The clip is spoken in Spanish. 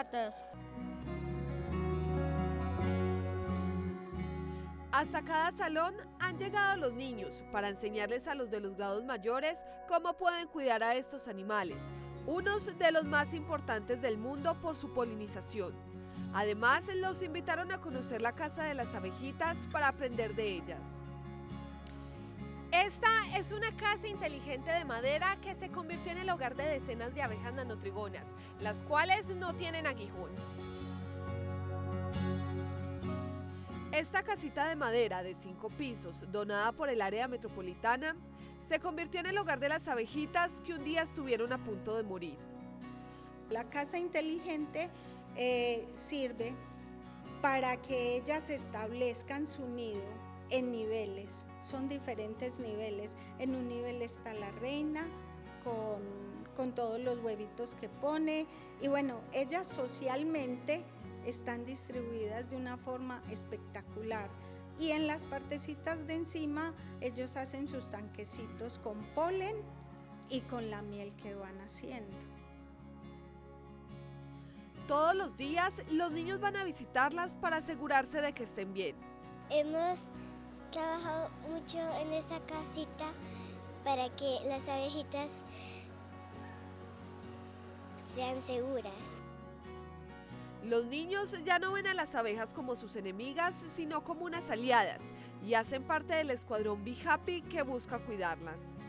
todos. Hasta cada salón han llegado los niños para enseñarles a los de los grados mayores cómo pueden cuidar a estos animales, unos de los más importantes del mundo por su polinización. Además, los invitaron a conocer la casa de las abejitas para aprender de ellas. Esta es una casa inteligente de madera que se convirtió en el hogar de decenas de abejas nanotrigonas, las cuales no tienen aguijón. Esta casita de madera de 5 pisos, donada por el área metropolitana, se convirtió en el hogar de las abejitas que un día estuvieron a punto de morir. La casa inteligente sirve para que ellas establezcan su nido en niveles, son diferentes niveles. En un nivel está la reina con todos los huevitos que pone y bueno, ellas socialmente están distribuidas de una forma espectacular y en las partecitas de encima ellos hacen sus tanquecitos con polen y con la miel que van haciendo. Todos los días los niños van a visitarlas para asegurarse de que estén bien. Hemos trabajado mucho en esa casita para que las abejitas sean seguras. Los niños ya no ven a las abejas como sus enemigas, sino como unas aliadas, y hacen parte del escuadrón Be Happy que busca cuidarlas.